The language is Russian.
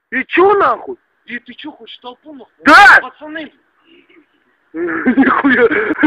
И чё нахуй? И ты чё, хочешь толпу нахуй? Да! Пацаны! Нихуя.